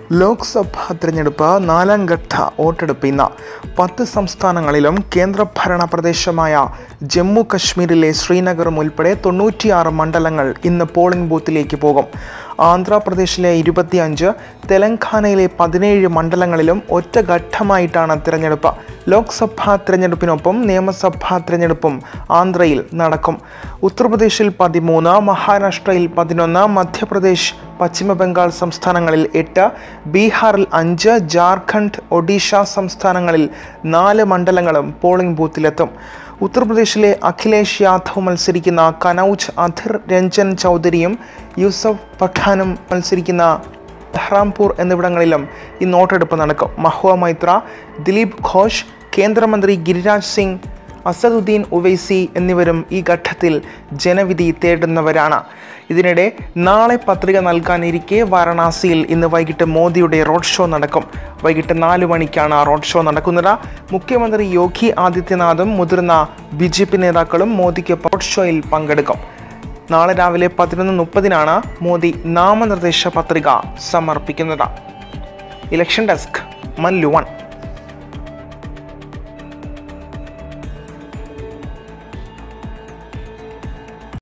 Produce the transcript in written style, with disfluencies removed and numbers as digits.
ലോക്സഭാ തിരഞ്ഞെടുപ്പ് നാലാം ഘട്ട വോട്ടെടുപ്പ് ഇന്ന് 10 സംസ്ഥാനങ്ങളിലും കേന്ദ്രഭരണ പ്രദേശമായ ജമ്മു കശ്മീരിലെ ശ്രീനഗറും ഉൾപ്പെടെ 96 മണ്ഡലങ്ങൾ ഇന്ന് പോളിംഗ് ബൂത്തിലേക്ക് പോകും. ആന്ധ്രാപ്രദേശിലെ 25, തെലങ്കാനയിലെ 17 മണ്ഡലങ്ങളിലും ഒറ്റഘട്ടമായിട്ടാണ് തിരഞ്ഞെടുപ്പ്. ലോക്സഭാ തിരഞ്ഞെടുപ്പിനൊപ്പം നിയമസഭാ തിരഞ്ഞെടുപ്പും ആന്ധ്രയിൽ നടക്കും. ഉത്തർപ്രദേശിൽ 13, മഹാരാഷ്ട്രയിൽ 11, മധ്യപ്രദേശ്, പശ്ചിമ ബംഗാൾ സംസ്ഥാനങ്ങളിൽ 8, ബീഹാറിൽ 5, ജാർഖണ്ഡ്, ഒഡീഷ സംസ്ഥാനങ്ങളിൽ 4 മണ്ഡലങ്ങളും പോളിംഗ് ബൂത്തിലെത്തും. ഉത്തർപ്രദേശിലെ അഖിലേഷ് യാദവ് മത്സരിക്കുന്ന കനൌജ്, അധിർ രഞ്ജൻ ചൗധരിയും യൂസഫ് പഠാനും മത്സരിക്കുന്ന ബഹ്റാംപൂർ എന്നിവിടങ്ങളിലും ഈ വോട്ടെടുപ്പ് നടക്കും. മഹുവ മൈത്ര, ദിലീപ് ഘോഷ്, കേന്ദ്രമന്ത്രി ഗിരിരാജ് സിംഗ്, അസദുദ്ദീൻ ഉവൈസി എന്നിവരും ഈ ഘട്ടത്തിൽ ജനവിധി തേടുന്നവരാണ്. ഇതിനിടെ നാളെ പത്രിക നൽകാനിരിക്കെ വാരണാസിയിൽ ഇന്ന് വൈകിട്ട് മോദിയുടെ റോഡ് ഷോ നടക്കും. വൈകിട്ട് 4 മണിക്കാണ് റോഡ് ഷോ നടക്കുന്നത്. മുഖ്യമന്ത്രി യോഗി ആദിത്യനാഥും മുതിർന്ന BJP നേതാക്കളും മോദിക്കൊപ്പം റോഡ് ഷോയിൽ പങ്കെടുക്കും. നാളെ രാവിലെ 11:30 മോദി നാമനിർദ്ദേശ പത്രിക സമർപ്പിക്കുന്നത്. ഇലക്ഷൻ ഡെസ്ക്, മല്ലു 1.